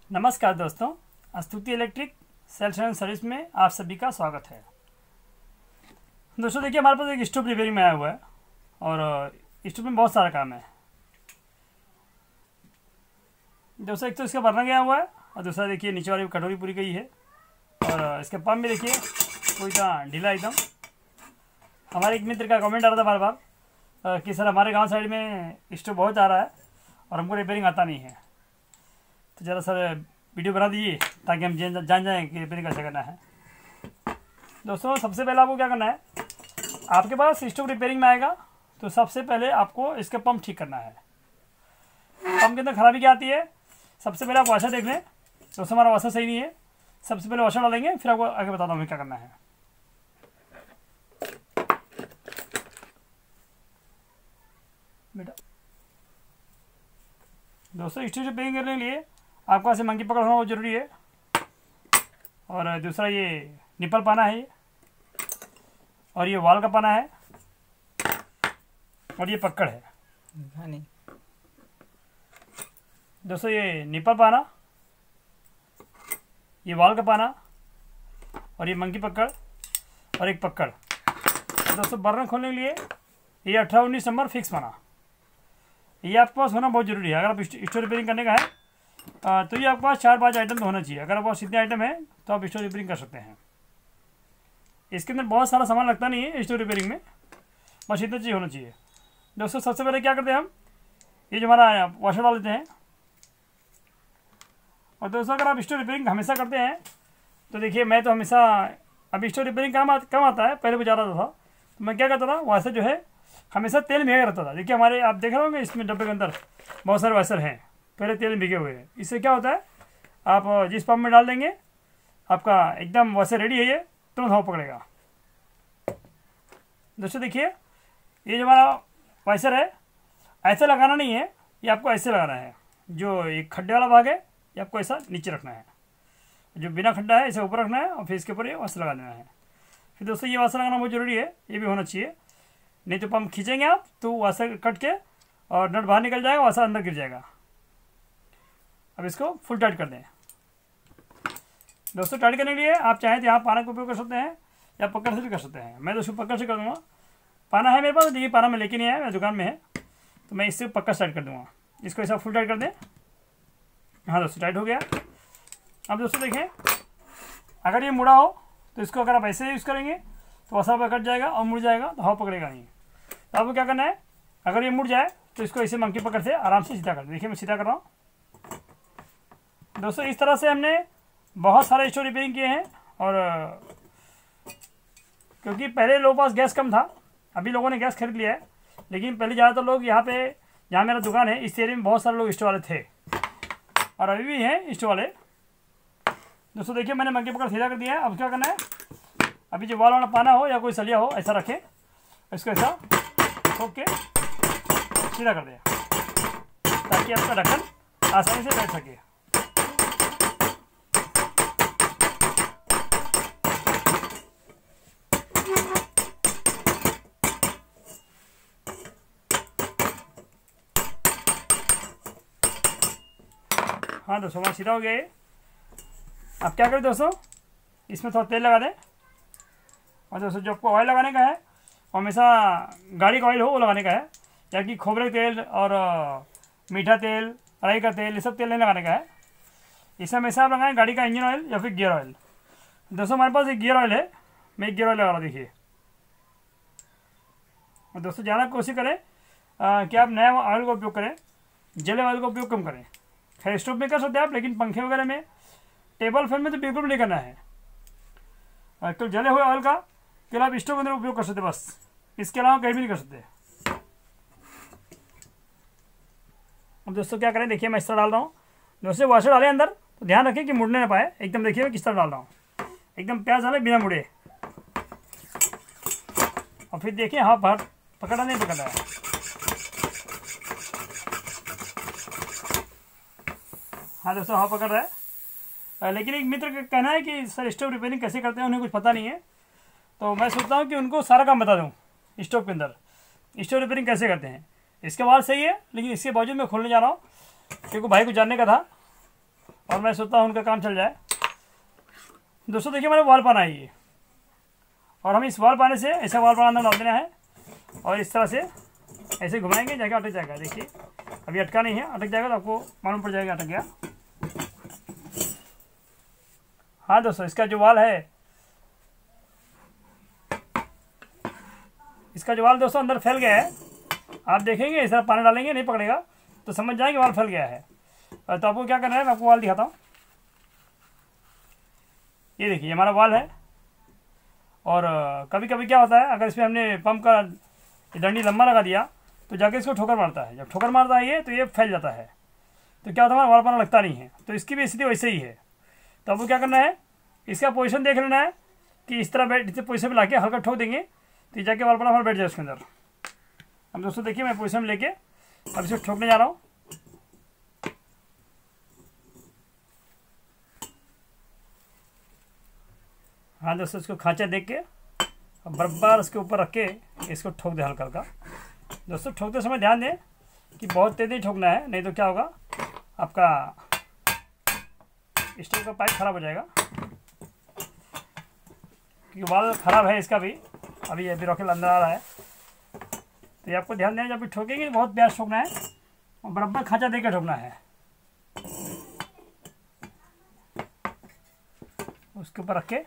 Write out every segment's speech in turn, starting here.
नमस्कार दोस्तों, स्तुति इलेक्ट्रिक सेल्स एंड सर्विस में आप सभी का स्वागत है। दोस्तों देखिए, हमारे पास एक स्टोव रिपेयरिंग में आया हुआ है और स्टोव में बहुत सारा काम है। दोस्तों एक तो इसका बर्नर गया हुआ है और दूसरा देखिए नीचे वाली कटोरी पूरी गई है और इसके पंप में देखिए पूरी तरह ढीला एकदम। हमारे एक मित्र का कमेंट आ रहा था बार बार कि सर हमारे गांव साइड में स्टोव बहुत आ रहा है और हमको रिपेयरिंग आता नहीं है, तो ज़रा सर वीडियो बना दीजिए ताकि हम जान जाएँ कि रिपेयरिंग कैसे करना है। दोस्तों सबसे पहले आपको क्या करना है, आपके पास स्टोव रिपेयरिंग में आएगा तो सबसे पहले आपको इसका पंप ठीक करना है। पंप के अंदर खराबी क्या आती है, सबसे पहले आप वाशर देख लें। दोस्तों हमारा वाशर सही नहीं है, सबसे पहले वाशर डालेंगे, फिर आपको आगे बताता हूँ क्या करना है। बेटा दोस्तों स्टोव रिपेयरिंग करने के लिए आपके पास मंकी पकड़ होना बहुत ज़रूरी है और दूसरा ये निपल पाना है और ये वाल का पाना है और ये पकड़ है। नहीं दोस्तों ये निपल पाना, ये वाल का पाना और ये मंकी पकड़ और एक पकड़। तो दोस्तों बर्नर खोलने के लिए ये 18-19 नंबर फिक्स पाना, ये आपके पास होना बहुत ज़रूरी है। अगर आप स्टोव रिपेयरिंग करने का है तो ये आपके पास 4-5 आइटम तो होना चाहिए। अगर आपके पास इतने आइटम है तो आप स्टोव रिपेयरिंग कर सकते हैं। इसके अंदर बहुत सारा सामान लगता नहीं है स्टोव रिपेयरिंग में, बस इतना चीज़ होना चाहिए। दोस्तों सबसे पहले क्या करते हैं हम, ये जो हमारा वाशर डाल देते हैं। और दोस्तों अगर आप स्टोव रिपेयरिंग हमेशा करते हैं तो देखिए, मैं तो हमेशा अभी स्टोव रिपेयरिंग कम आता है, पहले गुजारा था तो मैं क्या करता था, वाशर जो है हमेशा तेल में भिगा रहता था। देखिए हमारे आप देख रहे होंगे इसमें डब्बे के अंदर बहुत सारे वाशर हैं, पहले तेल में भिगे हुए हैं। इससे क्या होता है, आप जिस पंप में डाल देंगे आपका एकदम वाशर रेडी है, ये तुरंत हवा पकड़ेगा। दोस्तों देखिए ये जो हमारा वाशर है ऐसे लगाना नहीं है, ये आपको ऐसे लगाना है। जो एक खड्डे वाला भाग है ये आपको ऐसा नीचे रखना है, जो बिना खड्डा है इसे ऊपर रखना है और फिर इसके ऊपर ये वाशर लगा देना है। फिर दोस्तों ये वाशर लगाना बहुत ज़रूरी है, ये भी होना चाहिए, नहीं तो पंप खींचेंगे आप तो वाशर कट के और नट बाहर निकल जाएगा, वाशर अंदर गिर जाएगा। अब इसको फुल टाइट कर दें। दोस्तों टाइट करने के लिए आप चाहें तो यहाँ पाना का उपयोग कर सकते हैं या पकड़ से भी कर सकते हैं। मैं दोस्तों पकड़ से कर दूँगा, पाना है मेरे पास, देखिए पाना मैं लेके नहीं आया, मेरे दुकान में है, तो मैं इससे पकड़ टाइट कर दूँगा। इसको ऐसा फुल टाइट कर दें। हाँ दोस्तों टाइट हो गया। अब दोस्तों देखें, अगर ये मुड़ा हो तो इसको अगर आप ऐसे यूज़ करेंगे तो वसा पर कट जाएगा और मुड़ जाएगा तो हवा पकड़ेगा नहीं। तो आपको क्या करना है, अगर ये मुड़ जाए तो इसको ऐसे मंकी पकड़ से आराम से सीधा कर दें। देखिए मैं सीधा कर रहा हूँ। दोस्तों इस तरह से हमने बहुत सारे स्टोव रिपेयरिंग किए हैं और क्योंकि पहले लोगों के पास गैस कम था, अभी लोगों ने गैस खरीद लिया है, लेकिन पहले ज़्यादातर लोग यहाँ पे जहाँ मेरा दुकान है इस एरिया में बहुत सारे लोग स्टोव वाले थे और अभी भी हैं स्टोव वाले। दोस्तों देखिए मैंने मंकी पकड़ सीधा कर दिया है। अब क्या करना है, अभी जो वाल वाला पाना हो या कोई सलिया हो ऐसा रखें, इसको ऐसा ठोक के सीधा कर दें ताकि आपका ढक्कन आसानी से बैठ सके। हाँ दोस्तों हमारा सीधा हो गया ये। अब क्या करें दोस्तों, इसमें थोड़ा तेल लगा दें और दोस्तों जो आपको ऑयल लगाने का है हमेशा गाड़ी का ऑयल हो वो लगाने का है, या कि खोबरे तेल और मीठा तेल, राई का तेल, ये सब तेल नहीं लगाने का है। इसे हमेशा आप लगाएं गाड़ी का इंजन ऑयल या फिर गियर ऑयल। दोस्तों हमारे पास एक गियर ऑयल है, मैं एक गियर ऑयल लगा रहा हूँ। देखिए और दोस्तों ज़्यादा कोशिश करें कि आप नया ऑयल का उपयोग करें, जले ऑयल का उपयोग कम करें। खैर स्टोव में कर सकते हैं आप, लेकिन पंखे वगैरह में, टेबल फैन में तो बिल्कुल नहीं करना है। तो जले हुए ऑयल का केवल आप स्टोव के अंदर उपयोग कर सकते, बस इसके अलावा कहीं भी नहीं कर सकते। अब दोस्तों क्या करें, देखिए मैं इस तरह डाल रहा हूँ। दोस्तों वाशर डालें अंदर तो ध्यान रखें कि मुड़ने ना पाए, एकदम देखिए मैं किस तरह डाल रहा हूँ, एकदम प्याज डाले बिना मुड़े। और फिर देखिए हाँ बाहर पकड़ा नहीं पकड़ा है। हाँ दोस्तों हाँ पकड़ रहा है, लेकिन एक मित्र का कहना है कि सर स्टोव रिपेयरिंग कैसे करते हैं, उन्हें कुछ पता नहीं है, तो मैं सोचता हूँ कि उनको सारा काम बता दूँ स्टोव के अंदर स्टोव रिपेयरिंग कैसे करते हैं। इसके बाद सही है, लेकिन इसके बावजूद मैं खोलने जा रहा हूँ क्योंकि भाई को जानने का था और मैं सोचता हूँ उनका काम चल जाए। दोस्तों देखिए मैंने वॉल पाना है ये, और हम इस वॉल पाने से ऐसा वॉल पाना अंदर डाल देना है और इस तरह से ऐसे घुमाएंगे, जाके अटक जाएगा। देखिए अभी अटका नहीं है, अटक जाएगा तो आपको मालूम पड़ जाएगा अटक गया। हाँ दोस्तों, इसका जो वॉल है, इसका जो वॉल दोस्तों अंदर फैल गया है। आप देखेंगे इस तरह पानी डालेंगे नहीं पकड़ेगा तो समझ जाएंगे वॉल फैल गया है। तो आपको क्या करना है, मैं आपको वॉल दिखाता हूँ। ये देखिए हमारा वॉल है। और कभी कभी क्या होता है, अगर इसमें हमने पंप का डंडी लंबा लगा दिया तो जाके इसको ठोकर मारता है। जब ठोकर मारता है ये तो ये फैल जाता है, तो क्या होता है हमारा वॉल पाना लगता नहीं है। तो इसकी भी स्थिति वैसे ही है। तो आपको क्या करना है, इसका पोजीशन देख लेना है कि इस तरह बैठ, इस पोजीशन में लाके हल्का ठोक देंगे तो ये जाके वॉल पाना हमारा बैठ जाए उसके अंदर। अब दोस्तों देखिए मैं पोजीशन में लेके अब इसे ठोकने जा रहा हूँ। हाँ दोस्तों, इसको खांचा देख के बराबर उसके ऊपर रख के इसको ठोक दे हल्का हल्का। दोस्तों ठोकते समय ध्यान दें कि बहुत तेज़ नहीं ठोकना है, नहीं तो क्या होगा आपका स्टोव का पाइप खराब हो जाएगा। क्योंकि वाल खराब है इसका भी, अभी रॉकेट अंदर आ रहा है। तो ये आपको ध्यान देना, जब भी ठोकेंगे बहुत प्यार ठोकना है और बराबर खांचा देकर ठोकना है। उसके ऊपर रख के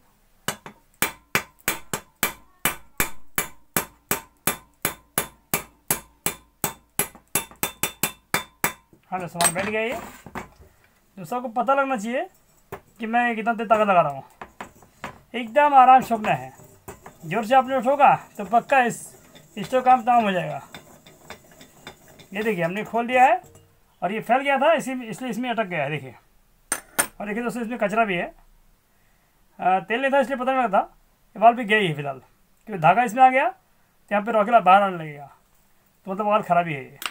हाँ दोस्तों हमारा बैठ गया ये। दोस्तों को पता लगना चाहिए कि मैं कितना तेज ताकत लगा रहा हूँ। एकदम आराम से ठोकना है। जोर से आपने ठोका तो पक्का इस स्टोव काम तमाम हो जाएगा। ये देखिए हमने खोल दिया है और ये फैल गया था इसलिए इसमें अटक गया है। देखिए, और देखिए दोस्तों इसमें कचरा भी है। तेल नहीं था इसलिए पता नहीं लगता। वाल भी गया ही है फिलहाल, क्योंकि धागा इसमें आ गया तो यहाँ पे रॉकेट बाहर आने लगेगा, तो मतलब वाल खराबी है ये।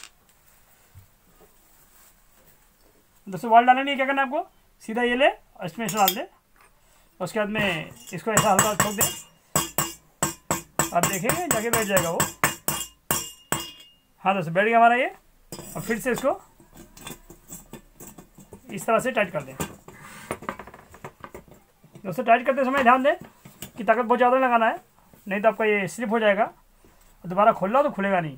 दोस्तों वाल डालने नहीं, क्या करना है आपको, सीधा ये ले और इसमें ऐसा डाल दे। उसके बाद में इसको ऐसा हल्का ठोक दे, आप देखेंगे जाके बैठ जाएगा वो। हाँ दोस्तों बैठ गया हमारा ये। और फिर से इसको इस तरह से टाइट कर दें। दोस्तों टाइट करते समय ध्यान दें कि ताकत बहुत ज़्यादा लगाना है, नहीं तो आपका ये स्लिप हो जाएगा और दोबारा खोलना हो तो खुलेगा नहीं।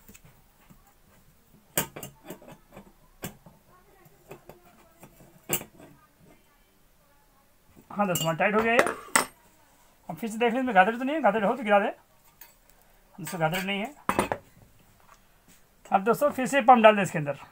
हाँ दोस्तों हमारा टाइट हो गया ये। अब फिर से देख लें इसमें गादड़ तो नहीं है, गादड़ हो तो गिरा दे। दोस्तों गादड़ नहीं है। अब दोस्तों फिर से पंप डाल दें इसके अंदर।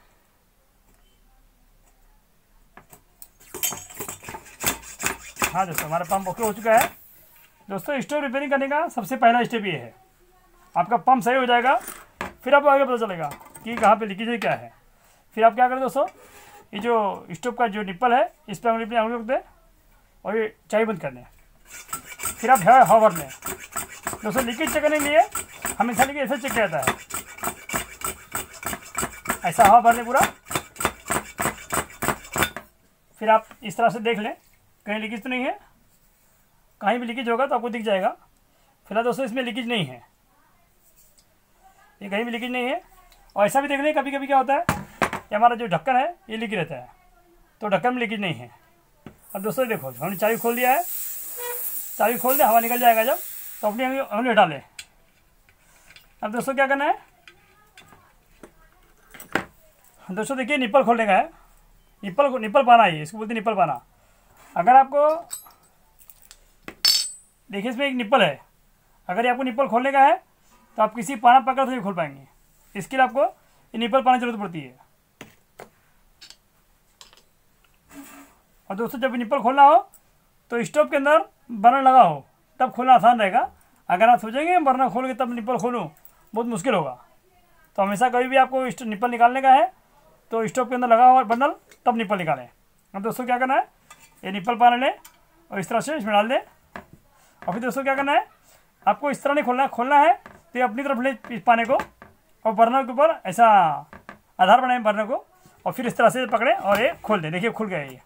हाँ दोस्तों हमारा पंप ओके हो चुका है। दोस्तों स्टोव रिपेयरिंग करने का सबसे पहला स्टेप ये है, आपका पंप सही हो जाएगा फिर आपको आगे पता चलेगा कि कहाँ पे लीकेज है क्या है। फिर आप क्या करें दोस्तों, ये जो स्टोव का जो निप्पल है इस पर अपनी उंगली रख दें और ये चाय बंद करने। फिर आप हवा भर लें। दोस्तों लीकेज चेक करने के लिए हमेशा लीकेज ऐसे चेक किया जाता है, ऐसा हवा भर लें पूरा। फिर आप इस तरह से देख लें कहीं लीकेज तो नहीं है। कहीं भी लीकेज होगा तो आपको दिख जाएगा। फिलहाल दोस्तों इसमें लीकेज नहीं है, ये कहीं भी लीकेज नहीं है। और ऐसा भी देख लें कभी कभी क्या होता है कि हमारा जो ढक्कन है ये लीक रहता है, तो ढक्कन में लीकेज नहीं है। अब दोस्तों देखो हमने चाबी खोल दिया है, चाबी खोल दे हवा निकल जाएगा जब, तो अपनी उंगली हटा लें। अब दोस्तों क्या करना है, दोस्तों देखिए निप्पल खोलने का है। निप्पल पाना है, इसको बोलते हैं निप्पल पाना। अगर आपको देखिए इसमें एक निप्पल है, अगर ये आपको निप्पल खोलने का है तो आप किसी पाना पकड़ से खोल पाएंगे। इसके लिए आपको ये निप्पल पाने की जरूरत पड़ती है। और दोस्तों जब निप्पल खोलना हो तो स्टोव के अंदर बर्नर लगा हो तब खोलना आसान रहेगा। अगर आप सोचेंगे बर्नर खोल के तब निप्पल खोलूँ, बहुत मुश्किल होगा। तो हमेशा कभी भी आपको निप्पल निकालने का है तो स्टोव के अंदर लगा हुआ बर्नर तब निप्पल निकालें। अब दोस्तों क्या करना है, ये निप्पल पाना लें और इस तरह से इसमें डाल दें। और फिर दोस्तों क्या करना है, आपको इस तरह नहीं खोलना है तो अपनी तरफ ले इस पाने को और बर्नर के ऊपर ऐसा आधार बनाएं बर्नर को, और फिर इस तरह से पकड़ें और ये खोल दें। देखिए खुल गया ये।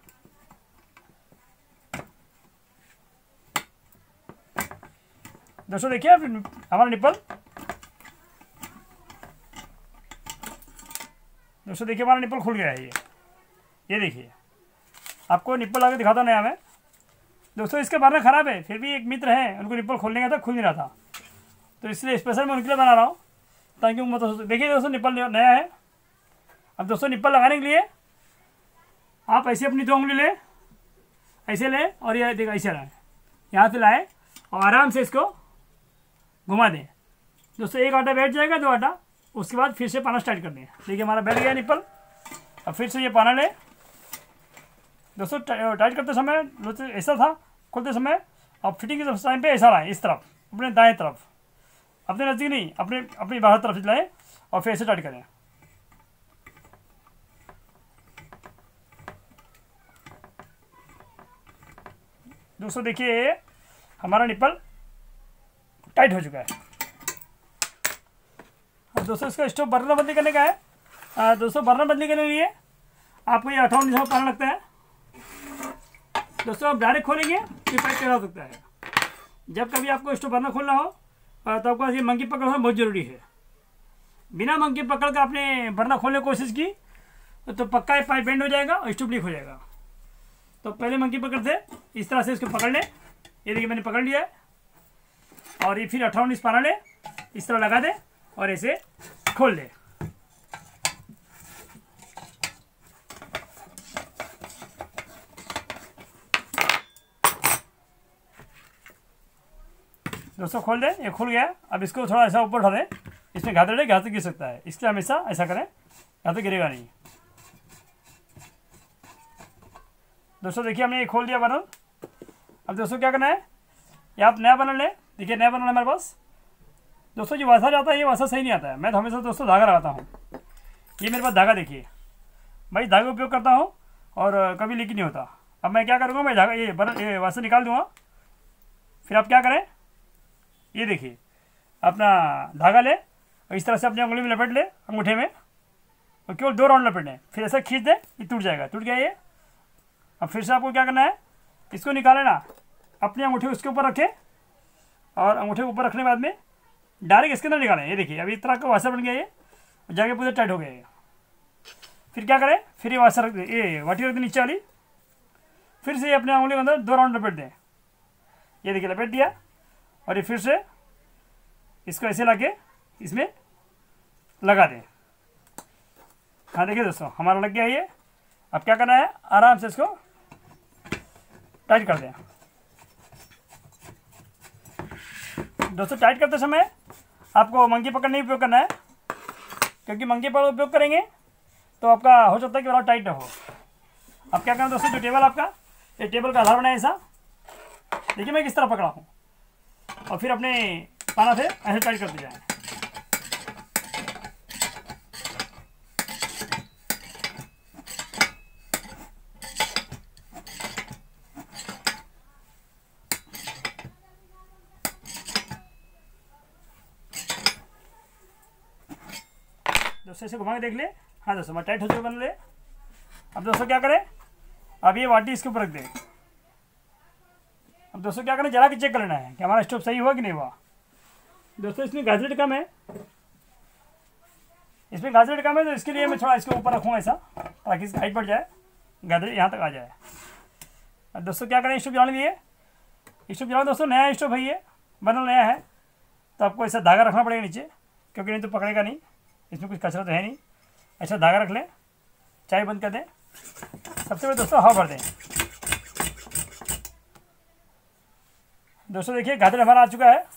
दोस्तों देखिए हमारा निप्पल, दोस्तों देखिए हमारा निप्पल खुल गया है ये देखिए। आपको निप्पल लगा के दिखाता नया मैं। दोस्तों इसके बर्नर ख़राब है, फिर भी एक मित्र हैं उनको निप्पल खोलने का था, खुल नहीं रहा था, तो इसलिए स्पेशल मैं उनके लिए बना रहा हूँ ताकि मतलब देखिए दोस्तों निप्पल नया है। अब दोस्तों निप्पल लगाने के लिए आप ऐसे अपनी 2 उंगली ले, ऐसे ले और ये देखो ऐसे लाए, यहाँ से लाए और आराम से इसको घुमा दें। दोस्तों एक आटा बैठ जाएगा, 2 आटा, उसके बाद फिर से पाना स्टार्ट कर दें। देखिए हमारा बैठ गया निप्पल। अब फिर से ये पाना ले दोस्तों, टाइट करते समय ऐसा था, खोलते समय अब फिटिंग के टाइम पे ऐसा लाए, इस तरफ अपने दाएं तरफ, अपने नज़दीक नहीं, अपनी बाहर तरफ लाए और फिर ऐसे टाइट करें। दोस्तों देखिए हमारा निप्पल टाइट हो चुका है। अब दोस्तों इसका स्टोव बर्नर बदली करने का है। दोस्तों बर्नर बदली करने के लिए आपको ये 58 जैसा पाना लगता है। दोस्तों आप डायरेक्ट खोलेंगे तो पाइप टेढ़ा हो सकता है। जब कभी आपको स्टोव बर्नर खोलना हो तो आपको ये मंकी पकड़ होना बहुत ज़रूरी है। बिना मंकी पकड़ कर आपने बर्नर खोलने की कोशिश की तो पक्का ये पाइप बेंड हो जाएगा और स्टोव लीक हो जाएगा। तो पहले मंकी पकड़ से इस तरह से इसको पकड़ ले, ये देखिए मैंने पकड़ लिया है। और ये फिर 58 इंच पाना ले, इस तरह लगा दे और ऐसे खोल ले। दोस्तों खोल दे, ये खुल गया। अब इसको थोड़ा ऐसा ऊपर उठा दे, इसमें घातड़े गिर सकता है, इसलिए हमेशा ऐसा करें, या तो गिरेगा नहीं। दोस्तों देखिए हमने ये खोल दिया बर्नर। अब दोस्तों क्या करना है, ये आप नया बर्नर ले, देखिए नया बर्नर हमारे पास। दोस्तों जो वासा जाता है ये वासा सही नहीं आता है, मैं तो हमेशा दोस्तों धागा लगाता हूँ। ये मेरे पास धागा देखिए, भाई धागा उपयोग करता हूँ और कभी लीक नहीं होता। अब मैं क्या करूँगा, मैं धागा ये वासा निकाल दूँगा। फिर आप क्या करें, ये देखिए अपना धागा ले और इस तरह से अपनी उंगली में लपेट ले, अंगूठे में, और केवल 2 राउंड लपेटने, फिर ऐसा खींच दे, ये टूट जाएगा। टूट गया ये। अब फिर से आपको क्या करना है, इसको निकाले ना, अपने अंगूठे उसके ऊपर रखें और अंगूठे ऊपर रखने के बाद में डायरेक्ट इसके अंदर निकालें। ये देखिए अभी इस तरह का वाशर बन गया ये, जाके पूरा टाइट हो गया ये। फिर क्या करें, फिर ये वाशर रख दे, ये वाटी रख दे नीचे वाली, फिर से ये अपने अंगुली के अंदर 2 राउंड लपेट दें। ये देखिए लपेट दिया और ये फिर से इसको ऐसे ला के इसमें लगा दें। हाँ देखिए दोस्तों हमारा लग गया ये। अब क्या करना है, आराम से इसको टाइट कर दें। दोस्तों टाइट करते समय आपको मंकी पकड़ नहीं उपयोग करना है, क्योंकि मंकी पकड़ उपयोग करेंगे तो आपका हो सकता है कि बड़ा टाइट ना हो। अब क्या करना दोस्तों, जो टेबल आपका, ये टेबल का आधार बनाए ऐसा, देखिए मैं किस तरह पकड़ा हूँ, और फिर अपने पाना से ऐसे टाइट करते जाएं। दोस्तों ऐसे घुमा के देख ले। हाँ दोस्तों मैं टाइट हो चुका बन ले। अब दोस्तों क्या करें, अब ये वाटी इसके ऊपर रख दें। अब दोस्तों क्या करें, जला के चेक कर लेना है कि हमारा स्टोव सही हुआ कि नहीं हुआ। दोस्तों इसमें गाजरेट कम है, तो इसके लिए मैं थोड़ा इसके ऊपर रखूँगा ऐसा, ताकि इसकी हाइट बढ़ जाए, गाजरेट यहाँ तक आ जाए। अब दोस्तों क्या करें, स्टोव जलाने के लिए, स्टोव जलाना दोस्तों नया स्टोव है, ये बनल नया है, तो आपको ऐसा धागा रखना पड़ेगा नीचे, क्योंकि नहीं तो पकड़ेगा नहीं, इसमें कुछ कचरा तो है नहीं। ऐसा धागा रख लें, चाय बंद कर दें, सबसे पहले दोस्तों हवा भर दें। दोस्तों देखिए गाजर हमारा आ चुका है।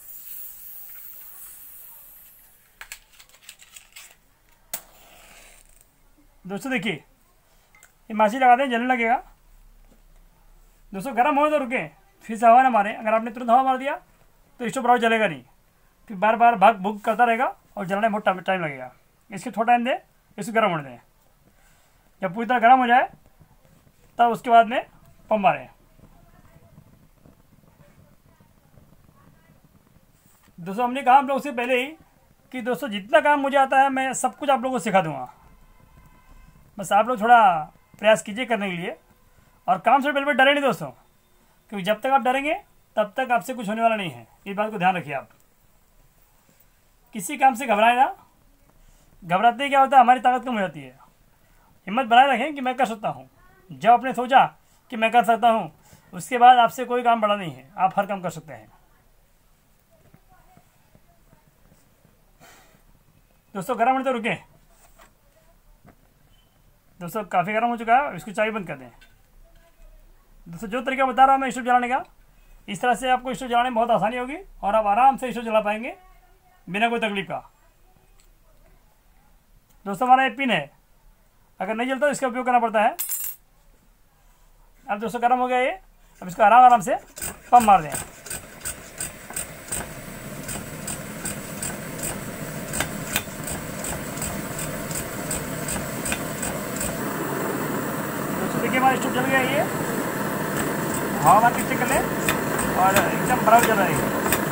दोस्तों देखिए ये माची लगा दें, जलने लगेगा। दोस्तों गर्म हो तो रुके, फिर से हवा ना मारे। अगर आपने तुरंत हवा मार दिया तो स्टोव बराबर जलेगा नहीं, फिर बार बार भाग भूग करता रहेगा और जलने में बहुत टाइम लगेगा। इसके थोड़ा टाइम दें, इसको गर्म होने दें। जब पूरी तरह गर्म हो जाए तब उसके बाद में पंप मारें। दोस्तों हमने कहा आप लोगों से पहले ही कि दोस्तों जितना काम मुझे आता है मैं सब कुछ आप लोगों को सिखा दूंगा, बस आप लोग थोड़ा प्रयास कीजिए करने के लिए। और काम से पहले डरे नहीं दोस्तों, क्योंकि जब तक आप डरेंगे तब तक आपसे कुछ होने वाला नहीं है। इस बात को ध्यान रखिए आप। किसी काम से घबराए ना, घबराते ही क्या होता है, हमारी ताकत कम हो जाती है। हिम्मत बनाए रखें कि मैं कर सकता हूँ। जब आपने सोचा कि मैं कर सकता हूँ, उसके बाद आपसे कोई काम बड़ा नहीं है, आप हर काम कर सकते हैं। दोस्तों गर्म होने तो रुके दोस्तों, काफ़ी गर्म हो चुका है, इसको चाय बंद कर दें। दोस्तों जो तरीका बता रहा हूँ मैं स्टोव जलाने का, इस तरह से आपको स्टोव जलाने में बहुत आसानी होगी और आप आराम से स्टोव जला पाएंगे बिना कोई तकलीफ का। दोस्तों हमारा ये पिन है, अगर नहीं जलता तो इसका उपयोग करना पड़ता है। अब दोस्तों गर्म हो गया ये, अब इसको आराम आराम से पंप मार दें। दोस्तों देखिए हमारा स्टोव जल गया ये, हवा मार के चेक कर लें और एकदम बराबर जल रहा है।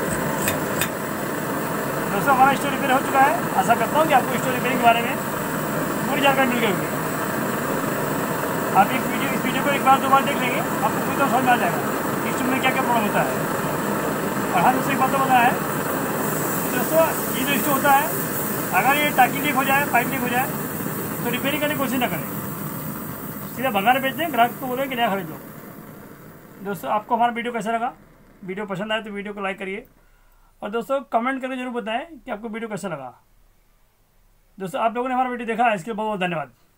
दोस्तों हमारा स्टोव रिपेयर हो चुका है। आशा करता हूँ कि आपको स्टोव रिपेयरिंग के बारे में पूरी जानकारी मिल गई होगी। आप इस वीडियो को एक बार 2 बार देख लेंगे, आपको पूरी तरह समझ में आ जाएगा कि स्टोव में क्या क्या प्रॉब्लम होता है। और हाँ दोस्तों एक बात तो बताया है दोस्तों, ये जो स्टोव होता है, अगर ये टाँकी लीक हो जाए, पाइप लीक हो जाए तो रिपेयरिंग करने की कोशिश ना करें, सीधा भंगार बेच दें, ग्राहक को बोलें कि नया खरीद लो। दोस्तों आपको हमारा वीडियो कैसा लगा? वीडियो पसंद आए तो वीडियो को लाइक करिए और दोस्तों कमेंट करके जरूर बताएं कि आपको वीडियो कैसा लगा। दोस्तों आप लोगों ने हमारा वीडियो देखा है, इसके लिए बहुत बहुत धन्यवाद।